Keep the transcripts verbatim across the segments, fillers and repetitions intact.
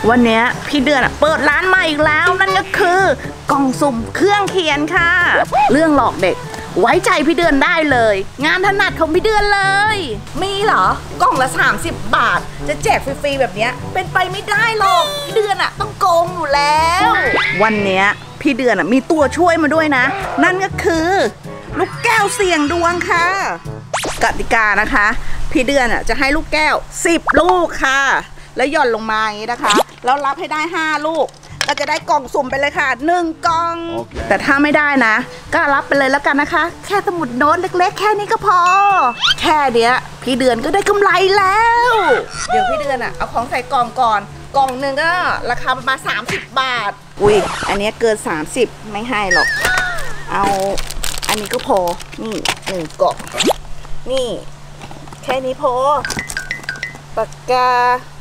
วันนี้พี่เดือนเปิดร้านใหม่อีกแล้วนั่นก็คือกล่องสุ่มเครื่องเขียนค่ะเรื่องหลอกเด็กไว้ใจพี่เดือนได้เลยงานถนัดของพี่เดือนเลยมีเหรอกล่องละสามสิบบาทจะแจกฟรีๆแบบนี้เป็นไปไม่ได้หรอกพี่เดือนอะต้องโกงอยู่แล้ววันนี้พี่เดือนอะมีตัวช่วยมาด้วยนะนั่นก็คือลูกแก้วเสี่ยงดวงค่ะกติกานะคะพี่เดือนอะจะให้ลูกแก้วสิบลูกค่ะแล้วหย่อนลงมาอย่างนี้นะคะแล้วรับให้ได้ห้าลูกก็จะได้กล่องสุ่มไปเลยค่ะหนึ่งกล่อง okay. แต่ถ้าไม่ได้นะก็รับไปเลยแล้วกันนะคะแค่สมุดโน้ตเล็กๆแค่นี้ก็พอแค่เนี้ยพี่เดือนก็ได้กำไรแล้วเดี๋ยวพี่เดือนอ่ะเอาของใส่กล่องก่อนกล่องหนึ่งก็ราคาประมาณสามสิบบาทอุ้ยอันนี้เกินสามสิบไม่ให้หรอกเอาอันนี้ก็พอนี่หนึ่งกล่องนี่แค่นี้พอปากกา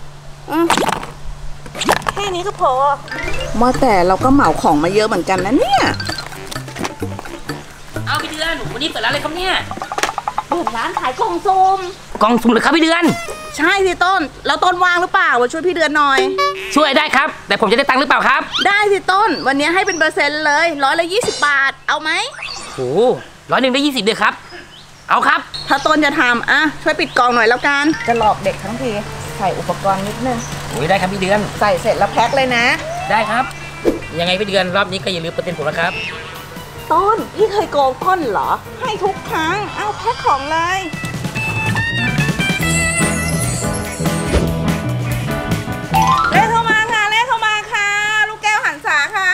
แค่นี้ก็พอมาแต่เราก็เหมาของมาเยอะเหมือนกันนะเนี่ยเอาพี่เดือนวันนี้เปิดร้านอะไรครับเนี่ยเปิดร้านขายกล่องสุ่มกล่องสุ่มเลยครับพี่เดือนใช่สิต้นแล้วต้นวางหรือเปล่ามาช่วยพี่เดือนหน่อยช่วยได้ครับแต่ผมจะได้ตังค์หรือเปล่าครับได้สิต้นวันนี้ให้เป็นเปอร์เซ็นต์เลยร้อยละยี่สิบบาทเอาไหมโอ้ร้อยหนึ่งได้ยี่สิบเดือนครับเอาครับถ้าต้นจะทำอ่ะช่วยปิดกล่องหน่อยแล้วกันจะหลอกเด็กทั้งทีใส่อุปกรณ์นิดนึงโอ้ยได้ครับพี่เดือนใส่เสร็จแล้วแพ็คเลยนะได้ครับยังไงพี่เดือนรอบนี้ก็อย่าลืมเปอร์เซ็นต์ผมนะครับต้นพี่เคยโกงต้นเหรอให้ทุกครั้งเอาแพ็คของเลยเลขเข้ามาค่ะเลขเข้ามาค่ะลูกแก้วหันษาค่ะ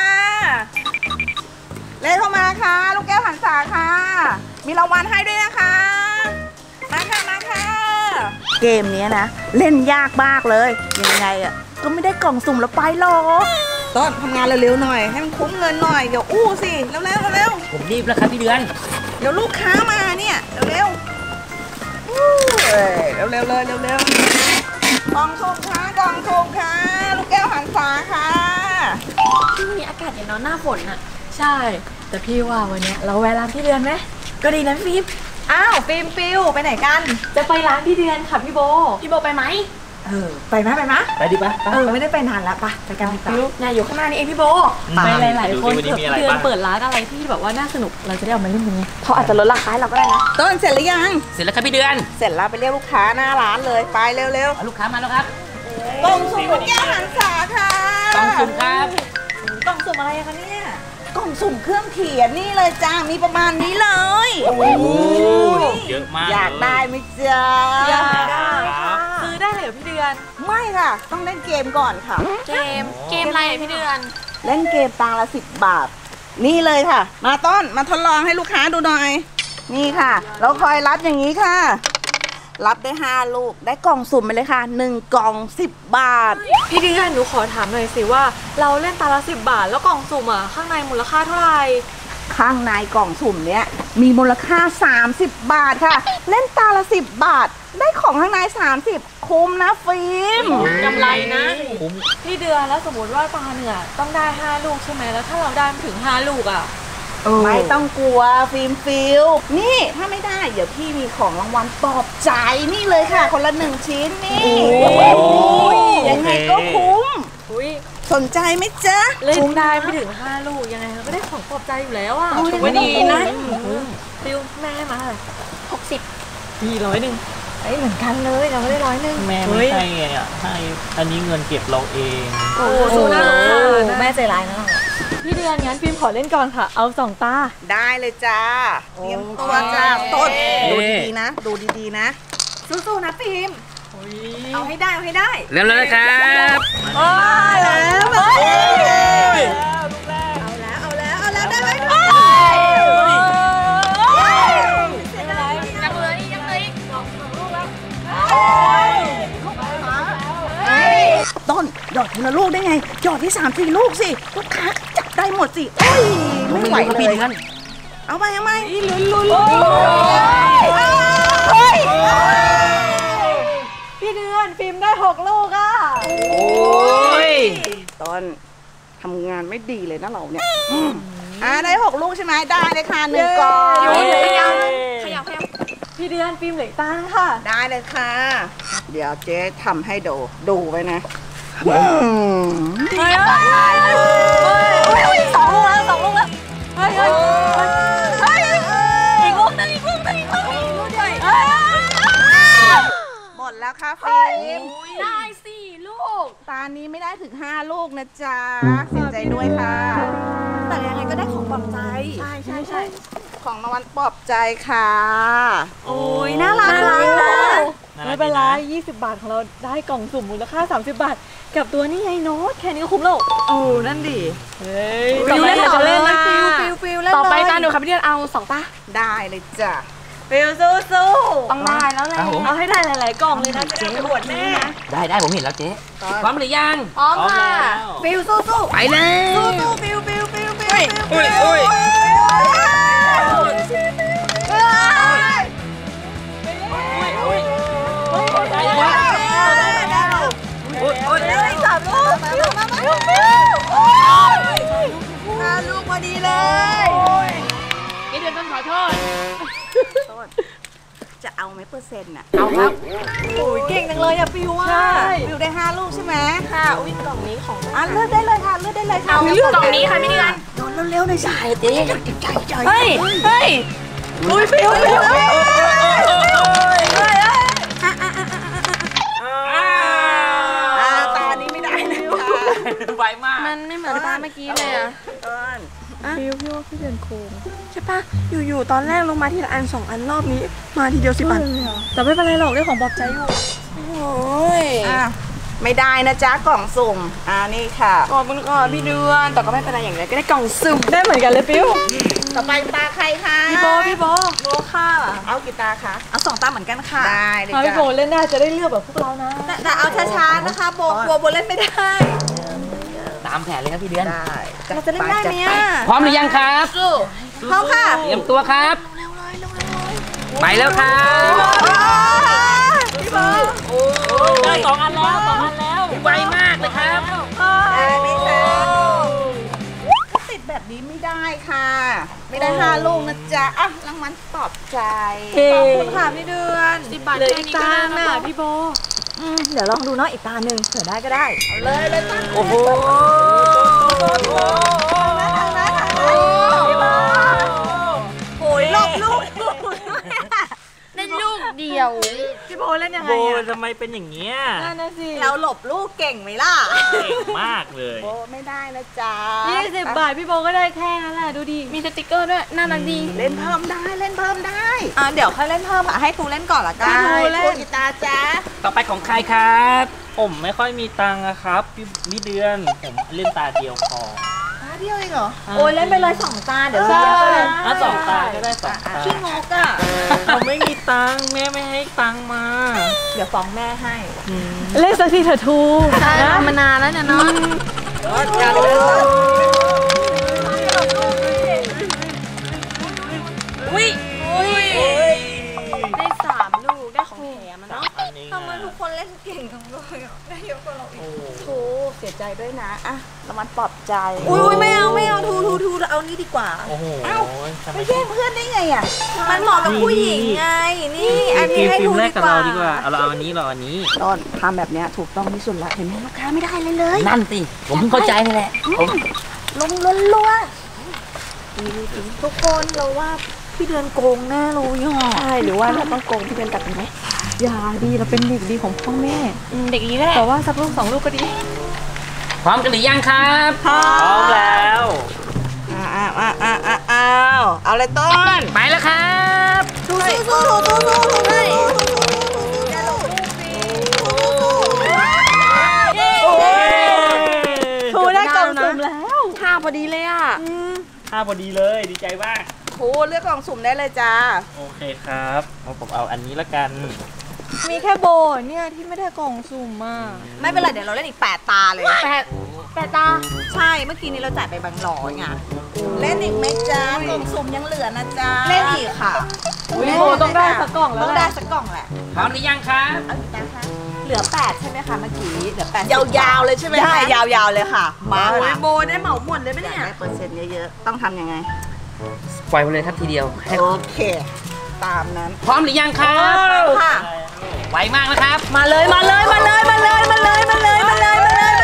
เลขเข้ามาค่ะลูกแก้วหันษาค่ะมีรางวัลให้ด้วยนะคะมาค่ะมาค่ะเกมนี้นะเล่นยากมากเลยยังไงอ่ะก็ไม่ได้กล่องสุ่มแล้วไปหรอกต้นทำงานเร็วๆหน่อยให้มันคุ้มเงินหน่อยเดี๋ยวอู้สิเร็วๆเร็วๆผมรีบแล้วครับพี่เดือนเดี๋ยวลูกค้ามาเนี่ยเร็วๆอู้เร็วๆเลยเร็วๆกล่องสุ่มค่ะกล่องสุ่มค่ะลูกแก้วหันษาค่ะช่วงนี้อากาศเย็นเนาะหน้าฝนอ่ะใช่แต่พี่ว่าวันนี้เราแวะร้านพี่เดือนไหมก็ดีนะฟิล์มอ้าวฟิล์มฟิวไปไหนกันจะไปร้านพี่เดือนค่ะพี่โบพี่โบไปไหมเออไปไหมไปไหมไปดิปะเออไม่ได้ไปนานแล้วปะไปกันดีกว่าเนี่ยอยู่ข้างหน้านี่เองพี่โบไปหลายๆคนเผื่อพี่เดือนเปิดร้านอะไรที่แบบว่าน่าสนุกเราจะได้เอามาเล่นตรงนี้เขาอาจจะลดราคาเราก็ได้นะต้นเสร็จหรือยังเสร็จแล้วครับพี่เดือนเสร็จแล้วไปเรียกลูกค้าหน้าร้านเลยไปเร็วๆลูกค้ามาแล้วครับกล่องสุ่มแก้วหันษาค่ะกล่องสุ่มครับกล่องสุ่มอะไรคะเนี่ยกล่องสุ่มเครื่องเขียนนี่เลยจ้ามีประมาณนี้เลยโอ้เยอะมากอยากได้ไหมจ๊ะอยากได้ซื้อได้เลยเหรอพี่เดือนไม่ค่ะต้องเล่นเกมก่อนค่ะเกมเกมอะไรพี่เดือนเล่นเกมตังละสิบบาทนี่เลยค่ะมาต้นมาทดลองให้ลูกค้าดูหน่อยนี่ค่ะเราคอยรับอย่างนี้ค่ะรับได้ห้าลูกได้กล่องสุ่มไปเลยค่ะหนึ่งกล่องสิบบาทพี่เดือนหนูขอถามหน่อยสิว่าเราเล่นตาละสิบบาทแล้วกล่องสุ่มอ่ะข้างในมูลค่าเท่าไหร่ข้างในกล่องสุ่มเนี้ยมีมูลค่าสามสิบบาทค่ะเล่นตาละสิบบาทได้ของข้างในสามสิบคุ้มนะฟิล์มกำไรนะพี่เดือนแล้วสมมติว่าตาเนี่ยต้องได้ห้าลูกใช่ไหมแล้วถ้าเราได้ถึงห้าลูกอ่ะไม่ต้องกลัวฟิล์มฟิลนี่ถ้าไม่ได้เดี๋ยวพี่มีของรางวัลปลอบใจนี่เลยค่ะคนละหนึ่งชิ้นนี่ยังไงก็คุ้มสนใจไหมจ๊ะเล่นได้ไม่ถึงห้าลูกยังไงก็ได้ของปลอบใจอยู่แล้วอ่ะไม่ดีนะฟิลแม่มาหกสิบพี่ร้อยหนึ่งไอ้เหมือนกันเลยเราไม่ได้ร้อยหนึ่งแม่ไม่ให้เนี่ยให้อันนี้เงินเก็บเราเองโอ้สู้นะแม่ใจร้ายนะพี่เดือนงั้นฟิล์มขอเล่นก่อนค่ะเอาสองตาได้เลยจ้าเตรียมตัวจ้าต้นดูดีๆนะดูดีๆนะสู้ๆนะฟิล์มเอาให้ได้เอาให้ได้เริ่มเลยครับโอ้ยแล้วมาเอาแล้วเอาแล้วเอาแล้วได้ไหมยังเลยยังเลยต้นหยอดทีละลูกได้ไงหยอดที่สามสี่ลูกสิลูกค้าจับได้หมดสิโอ้ยไม่ไหวเลยเอาไปเอาไปลุ้นลุ้นพี่เดือนฟิล์มได้หกลูกอ่ะโอ้ยต้นทำงานไม่ดีเลยนะเราเนี่ยอ่าได้หกลูกใช่ไหมได้เลยค่ะหนึ่งกล่องขยับขยับขยับพี่เดือนฟิล์มเหล็กตั้งค่ะได้เลยค่ะเดี๋ยวเจ๊ทำให้ดูดูไว้นะเฮ้ยเฮ้ยเฮ้ยสองลูกแล้วสองลูกแล้วเฮ้ยเฮ้ยเฮ้ยอีกลูกนึงอีกลูกนึงอีกลูกนึงลูกใหญ่หมดแล้วค่ะฟิล์มได้สี่ลูกตานี้ไม่ได้ถึงห้าลูกนะจ๊ะเสียใจด้วยค่ะแต่ยังไงก็ได้ของปลอบใจใช่ใช่ใช่ของรางวัลปลอบใจค่ะโอ้ยน่ารักไม่เป็นไรยี่สิบบาทของเราได้กล่องสุ่มมูลค่าสามสิบบาทกับตัวนี้ไงโน้ตแค่นี้ก็คุ้มแล้วโอ้นั่นดิเฮ้ยฟิวเล่นต่อเล่นนะฟิวฟิวฟิวเล่นต่อไปตาดูครับพี่เดียนเอาสองป่ะได้เลยจ้ะฟิวสู้สู้ต้องได้แล้วแหละเอาให้ได้หลายๆกล่องเลยนะจะได้ปวดแม่ได้ได้ผมเห็นแล้วเจ๊พร้อมหรือยังพร้อมค่ะฟิวสู้สู้ไปเลยสู้สู้ฟิวฟิวฟิวฟิวอุ้ยอุ้ยสามลูกฟิวมามาฟิวห้าลูกพอดีเลยนี่เดือนต้นขอโทษจะเอาไหมเปอร์เซ็นต์น่ะเอาครับโอ้ยเก่งจังเลยอะฟิวอ่ะฟิวได้ห้าลูกใช่ไหมค่ะอุ้ยกล่องนี้ของอ่ะเลือกได้เลยค่ะเลือกได้เลยค่ะเอากล่องนี้ค่ะพี่เดือนโดนเร็วๆหน่อยสิเจ๊ใจใจเฮ้ยเฮ้ยอุ้ยฟิวฟิวตานี้ไม่ได้นะไวมากมันไม่เหมือนตาเมื่อกี้เลยอะฟิวพี่ว่าพี่เดือนโค้งใช่ปะอยู่ๆตอนแรกลงมาทีละอันสองอันรอบนี้มาทีเดียวสิบอันแต่ไม่เป็นไรหรอกได้ของปลอบใจอยู่โอ้ยไม่ได้นะจ๊ะกล่องสุ่มอ่านี่ค่ะขอบคุณค่ะพี่เดือนแต่ก็ไม่เป็นไรอย่างไรก็ได้กล่องสุ่มได้เหมือนกันเลยฟิวต่อไปตาใครคะพี่โบพี่โบโบค่ะเอากี่ตาคะเอาสองตาเหมือนกันค่ะได้เลยจ้ะพี่โบเล่นได้จะได้เลือกแบบพวกเรานะแต่เอาช้าๆนะคะโบกลัวโบเล่นไม่ได้ตามแผนเลยครับพี่เดือนได้เราจะเล่นได้ไหมพร้อมหรือยังครับพร้อมค่ะเตรียมตัวครับไปแล้วครับพี่โบได้สองอันแล้วสองอันแล้วไวมากเลยครับไม่ใช่ติดแบบนี้ไม่ได้ค่ะไม่ได้ห้าลูกนะจ๊ะอ่ะรางวัลปลอบใจขอบคุณค่ะพี่เดือนสิบบาทเลยอีกตาหน้าพี่โบเดี๋ยวลองดูเนาะอีกตาหนึ่งเผื่อได้ก็ได้เอาเลยเลยตั้งโอ้โหโอ้ยหลบลูกเล่นลูกเดียวพี่โบเล่นยังไงโบทำไมเป็นอย่างเงี้ยนั่นน่ะสิเราหลบลูกเก่งไหมล่ะเก่งมากเลยโบไม่ได้นะจ๊ะยี่สิบบาทพี่โบก็ได้แค่นั้นแหละดูดิมีสติ๊กเกอร์ด้วยน่ารักดีเล่นเพิ่มได้เล่นเพิ่มได้อ่าเดี๋ยวค่อยเล่นเพิ่มอ่ะให้ครูเล่นก่อนละกันครูเล่นกีตาร์จ๊ะต่อไปของใครครับผมไม่ค่อยมีตังค์ครับพี่เดือนผมเล่นตาเดียวพอตาเดียวเองเหรอโอ้ยเล่นไปเลยสองตาเดี๋ยวใช่ถ้าสองตาก็ได้สองตาขี้งกอ่ะผมไม่มีตังค์แม่ไม่ให้ตังค์มาเดี๋ยวฟ้องแม่ให้เล่นสักทีเถอะทูนะมานานแล้วเนี่ยเนาะอุ้ยอุ้ยได้สามลูกได้ของแถมมันเนาะทำไมทุกคนเล่นเก่งจังเลยได้เยอะกว่าเราอีกทูเสียใจด้วยนะอ่ะรางวัลปลอบใจอุ้ยไม่เอาไม่เอาทูทูทูเอานี่ดีกว่าโอ้โหไม่แย่งเพื่อนได้ไงอ่ะมันเหมาะกับผู้หญิงไงนี่อันนี้ให้ทูดีกว่าดีกว่าเอาเราอันนี้เราอันนี้ตอนทำแบบเนี้ยถูกต้องที่สุดละเห็นไหมลูกค้าไม่ได้เลยเลยนั่นสิผมเพิ่งเข้าใจนี่แหละผมลงล้นลัวทุกคนเราว่าพี่เดือนโกงแน่รู้ย่อใช่หรือว่าเราต้องโกงพี่เดือนตัดไหมอย่าดีเราเป็นเด็กดีของพ่อแม่เด็กดีก็ได้แต่ว่าสักลูกสองลูกก็ดีพร้อมกันหรือยังครับพร้อมแล้วอ้าวอ้าวอ้าวอ้าวอ้าวเอาเลยต้นไปแล้วครับสู้สู้สู้สู้สู้สู้ให้ทูได้กล่องสุ่มแล้วห้าพอดีเลยอ่ะห้าพอดีเลยดีใจมากโอ้เลือกกล่องสุ่มได้เลยจ้าโอเคครับผมเอาอันนี้ละกันมีแค่โบเนี่ยที่ไม่ได้กล่องสุ่มมาไม่เป็นไรเดี๋ยวเราเล่นอีกแปดตาเลยแปดแปดตาใช่เมื่อกี้นี้เราจ่ายไปบางร้อยไงเล่นอีกไหมจ้ากล่องสุ่มยังเหลือนะจ้าเล่นอีกค่ะโบต้องได้สักกล่องแล้วต้องได้สักกล่องแหละพร้อมหรือยังครับเอาอีกแล้วค่ะเหลือแปดใช่ไหมคะเมื่อกี้เหลือแปดยาวๆเลยใช่ไหมได้ยาวๆเลยค่ะมาโบได้เหมาหมดเลยไหมเนี่ยได้เปอร์เซ็นต์เยอะๆต้องทำยังไงปล่อยไปเลยครับทีเดียวโอเคตามนั้นพร้อมหรือยังครับค่ะไวมากนะครับมาเลยมาเลยมาเลยมาเลยมาเลยมาเลยมาเลยมาเลยมาเลย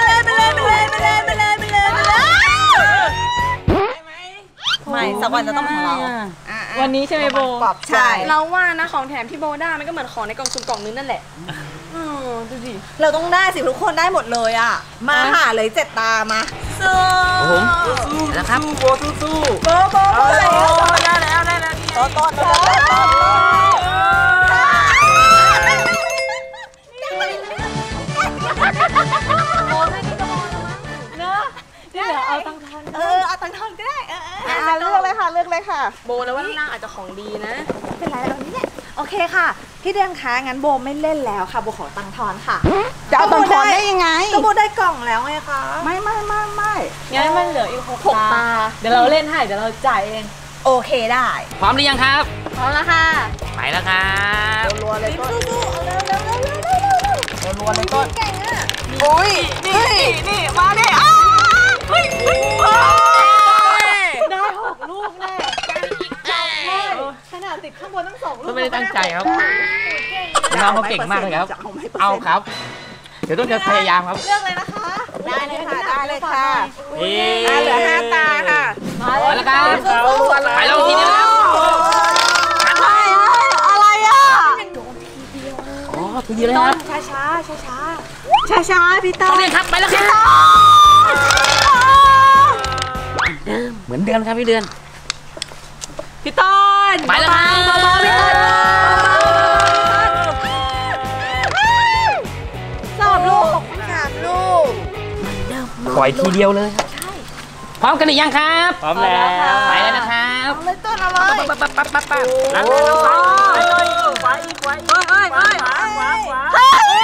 สักวันจะต้องเป็นของเราวันนี้ใช่ไหมโบใช่เราว่านะของแถมที่โบได้มันก็เหมือนของในกล่องซุ่มกล่องนึงนั่นแหละอือดูดิเราต้องได้สิทุกคนได้หมดเลยอ่ะมาหาเลยเจ็ดตามาสู้ผมแล้วครับโบสู้สู้โบโบโบได้แล้วได้แล้วต้นต้นต้นต้นนี่เหลือเอาตังค์ทอนเออเอาตังค์ทอนก็ได้เออเออเลือกเลยค่ะเลือกเลยค่ะโบแล้วว่าน่าอาจจะของดีนะเป็นไรเรานี่แหละโอเคค่ะพี่เดือนคะงั้นโบไม่เล่นแล้วค่ะโบขอตังค์ทอนค่ะจะเอาตังค์ทอนได้ยังไงก็โบได้กล่องแล้วไงคะไม่ไม่ไม่ไม่งั้นมันเหลืออีกหกหกตาเดี๋ยวเราเล่นให้เดี๋ยวเราจ่ายเองโอเคได้พร้อมหรือยังครับพร้อมแล้วค่ะไปแล้วครับรัวเลยต้นสู้ๆเอาเร็วเร็วเร็วเร็วเร็วเร็วรัวเลยต้นโอ้ยนี่นี่มาดิอ้าเฮ้ยเฮ้ยได้หกลูกแน่ขนาดติดข้างบนทั้งสองลูต้กนไม่ได้ตั้งใจครับน้องเขาเก่งมากเลยครับ เอาครับ เดี๋ยวต้นจะพยายามครับเลือกเลยนะคะได้เลยค่ะได้เลยค่ะเอ๊อ่ะเหลือห้าตาค่ะมาไปแล้วครับ ไปแล้วทีนี้แล้วอะไรอ่ะอ๋อทีเดียวเลยครับช้าช้าช้าช้าช้าช้าพี่ต้ต้นองเรียนครับ ไปแล้วครับเหมือนเดิมครับพี่เดือนพี่ต้นไปแล้วครับเบาๆพี่ต้นสามลูกสามลูกปล่อยทีเดียวเลยครับพร้อมกันหรือยังครับพร้อมแล้วไปแล้วนะครับเลยต้นอะไรปั๊บปั๊บปั๊บปั๊บปั๊บแล้วแล้วไปไปเลยไปไปไปไปไปไป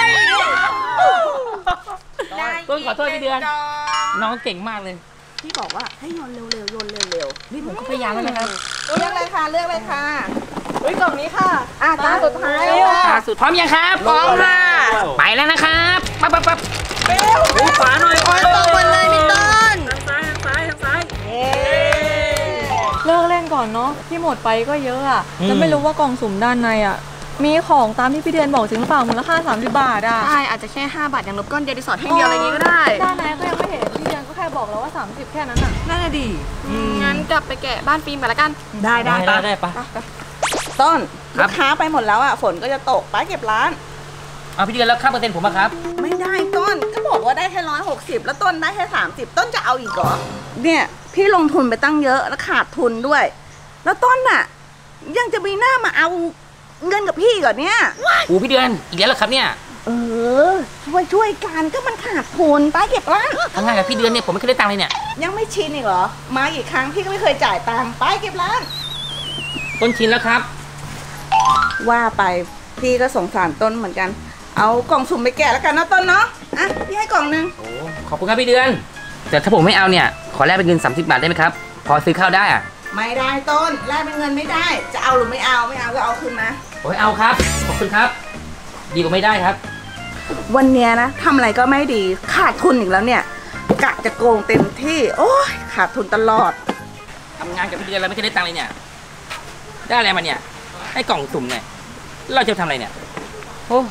ต้นขอโทษพี่เดือน น้องเก่งมากเลยพี่บอกว่าให้โยนเร็วๆโยนเร็วนี่ผมก็พยายามแล้วนะครับเลือกเลยค่ะเลือกเลยค่ะเฮ้ยกล่องนี้ค่ะอ่ะตาสุดท้ายตาสุดพร้อมยังครับพร้อมค่ะไปแล้วนะครับปั๊บปั๊บปั๊บหูขวาหน่อยโอ้ยตรงหมดเลยพี่ต้นทางซ้ายทางซ้ายทางซ้ายเย้เลิกเล่นก่อนเนาะที่หมดไปก็เยอะอ่ะแล้วไม่รู้ว่ากล่องสุ่มด้านในอ่ะมีของตามที่พี่เดือนบอกจริงหรือเปล่ามูลค่าสามสิบบาทอ่ะๆใช่อาจจะแค่ห้าบาทอย่างลบก้อนเดียวดิสอดให้เดียวอะไรอย่างงี้ก็ได้ด้านในก็ยังไม่เห็นพี่เดือนก็แค่บอกเราว่าสามสิบแค่นั้นอ่ะน่าจะดีงั้นกลับไปแกะบ้านฟิล์มไปละกันได้ได้ได้ได้ปะต้นครัลูบกค้าไปหมดแล้วอ่ะฝนก็จะตกไปเก็บร้านเอาพี่เดือนแล้วค่าเปอร์เซ็นต์ผมอะครับไม่ได้ต้นก็บอกว่าได้แค่ร้อยหกสิบแล้วต้นได้แค่สามสิบต้นจะเอาอีกเหรอเนี่ยพี่ลงทุนไปตั้งเยอะแล้วขาดทุนด้วย แล้วต้นน่ะ ยังจะมีหน้ามาเอาเงินกับพี่ก่อนเนี่ยโอ้พี่เดือนอีกแล้วเหรอครับเนี่ยเออช่วยช่วยกันก็มันขาดทุนไปเก็บร้านทำงานกับพี่เดือนเนี่ยผมไม่เคยได้ตังค์เลยเนี่ยยังไม่ชินอีกเหรอมากี่ครั้งพี่ก็ไม่เคยจ่ายตังค์ไปเก็บร้านต้นชินแล้วครับว่าไปพี่ก็สงสารต้นเหมือนกัน เอากล่องสุ่มไปแกะแล้วกันนะต้นเนาะอ่ะพี่ให้กล่องนึงโอ้ขอบคุณครับพี่เดือน แต่ถ้าผมไม่เอาเนี่ยขอแลกเป็นเงินสามสิบบาทได้ไหมครับ พอซื้อข้าวได้อะไม่ได้ต้นแลกเป็นเงินไม่ได้ จะเอาหรือไม่เอาไม่เอาก็เอาคืนมาโอ้ยเอาครับขอบคุณครับ ดีกว่าไม่ได้ครับวันเนี้ยนะทำอะไรก็ไม่ดีขาดทุนอีกแล้วเนี่ยกะจะโกงเต็มที่ โอ้ยขาดทุนตลอดทำงานกับพี่เดือนแล้วไม่เคยได้ตังค์เลยเนี่ย ได้อะไรมาเนี่ยให้กล่องสุ่มเนี่ยเราจะทำอะไรเนี่ยโอ้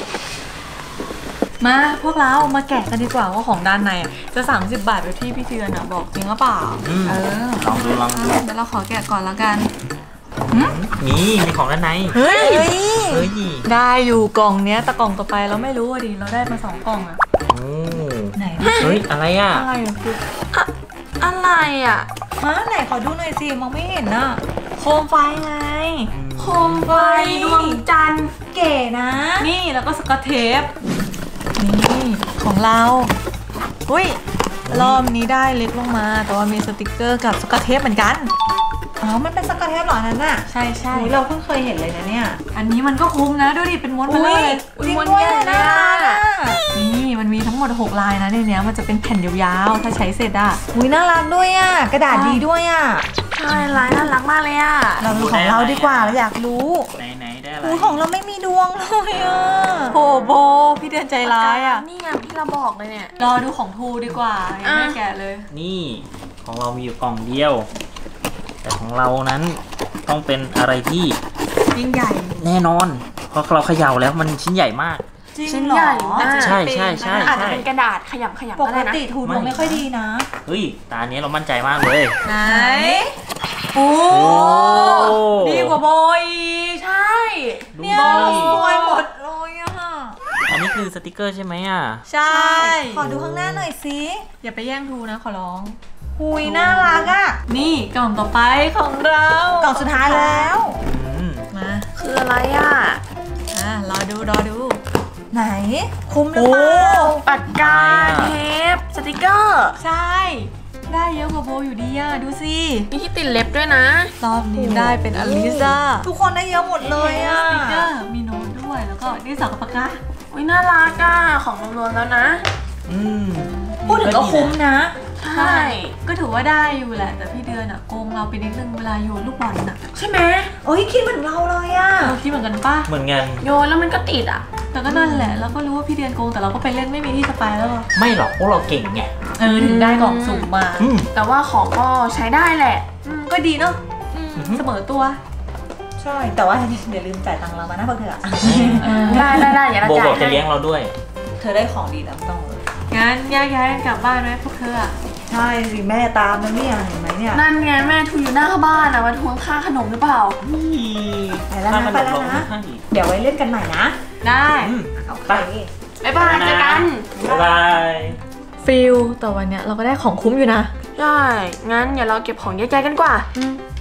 มาพวกเรามาแกะกันดีกว่าว่าของด้านในอะจะสามสิบบาทแบบที่พี่เดือนอ่ะบอกจริงหรือเปล่าเออลองดูลองดูเดี๋ยวเราขอแกะก่อนแล้วกันมีมีของด้านในเฮ้ยเฮ้ยได้อยู่กล่องเนี้ยแต่กล่องต่อไปเราไม่รู้อะดิเราได้มาสองกล่องอะโอ้ไหนเฮ้ยอะไรอ่ะอะไรอะคืออะอะไรอะมาไหนขอดูหน่อยสิมองไม่เห็นอะโคมไฟไงโคมไฟดวงจันทร์เก๋นะ นี่แล้วก็สกอตเทปนี่ของเราอุ้ยรอบนี้ได้เล็กลงมาแต่ว่ามีสติกเกอร์กับสกอตเทปเหมือนกันอ๋อมันเป็นสกอตเทปเหรอนั่นน่ะใช่ใช่เราเพิ่งเคยเห็นเลยนะเนี่ยอันนี้มันก็คุ้มนะดูดิเป็นม้วนมาเลยม้วนใหญ่นะนี่มันมีทั้งหมดหกลายนะในเนี้ยมันจะเป็นแผ่นยาวๆถ้าใช้เสร็จอ่ะอุ้ยน่ารักด้วยอ่ะกระดาษดีด้วยอ่ะใช่ลายน่ารักมากเลยอ่ะเราดูของเราดีกว่าเราอยากรู้ไหนไหนได้อะไรอุ้ยของเราไม่มีดวงเลยอ่ะโหโบพี่เดือนใจร้ายอ่ะนี่ไงที่เราบอกเลยเนี่ยรอดูของทูดีกว่ายังไม่แกะเลยนี่ของเรามีอยู่กล่องเดียว แต่ของเรานั้นต้องเป็นอะไรที่ยิ่งใหญ่แน่นอนเพราะเราเขย่าแล้วมันชิ้นใหญ่มากจริงชิ้นเหรอใหญ่มากใช่ใช่ใช่อาจจะใช่เป็นกระดาษขยำขยำปก็กได้นะติทูดวงไม่ค่อยดีนะเฮ้ยตาเนี้ยเรามั่นใจมากเลยไหนโอ้โอ้ดีกว่าโบยใช่ดูเนี่ยดิสวยหมดเลยอะอันนี้คือสติกเกอร์ใช่ไหมอ่ะใช่ขอดูข้างหน้าหน่อยสิอย่าไปแย่งดูนะขอร้องหุยน่ารักอ่ะนี่กล่องต่อไปของเรากล่องสุดท้ายแล้วอืมมาคืออะไรอ่ะอ่ะรอดูรอดูไหน คุ้มหรือเปล่าปากกาเทปสติกเกอร์ใช่ ได้เยอะกว่าโบอยู่ดีอะดูสิมีที่ติดเล็บด้วยนะรอบนี้ได้เป็นอลิซาทุกคนได้เยอะหมดเลยอ่ะสติกเกอร์มีโน้ตด้วยแล้วก็ดินสอกับปากกาอุ้ยน่ารักอ่ะ ของรวมๆแล้วนะอืมพูดถึงก็คุ้มนะใช่ก็ถือว่าได้อยู่แหละ แต่พี่เดือนอะโกงเราไปนิดนึงเวลาโยนลูกบอลน่ะใช่ไหมโอ้ยคิดเหมือนเราเลยอ่ะเราคิดเหมือนกันป่ะเหมือนกันโยนแล้วมันก็ติดอ่ะแต่ก็นั่นแหละเราก็รู้ว่าพี่เดือนโกงแต่เราก็ไปเล่นไม่มีที่สปายแล้วอะไม่หรอกพวกเราเก่งไงเออถึงได้กล่องสุ่มมาอืมแต่ว่าของก็ใช้ได้แหละอืมก็ดีเนาะอืมอือฮึเสมอตัวใช่ แต่ว่าอย่าลืมจ่ายตังค์เรามานะพวกเธออะได้ได้ได้อย่าละโบจ่าบอกยจะให้เลี้ยงเราด้วยเธอได้ของดีแล้วต้องเลยงั้นแยกย้ายกันกลับบ้านไหมพวกเธออะใช่สิแม่ตามนะเนี่ยเห็นไหมเนี่ยนั่นไงแม่ทุอยู่หน้าบ้านอ่ะมาทวงค่าขนมหรือเปล่าไปแล้วนะไปแล้วนะ เดี๋ยวไว้เล่นกันใหม่นะได้อืมโอเคไปบ๊ายบายเจอกันบ๊ายบายฟิลแต่วันเนี้ยเราก็ได้ของคุ้มอยู่นะได้ งั้นอย่าเราเก็บของแยกๆกันกว่าอืม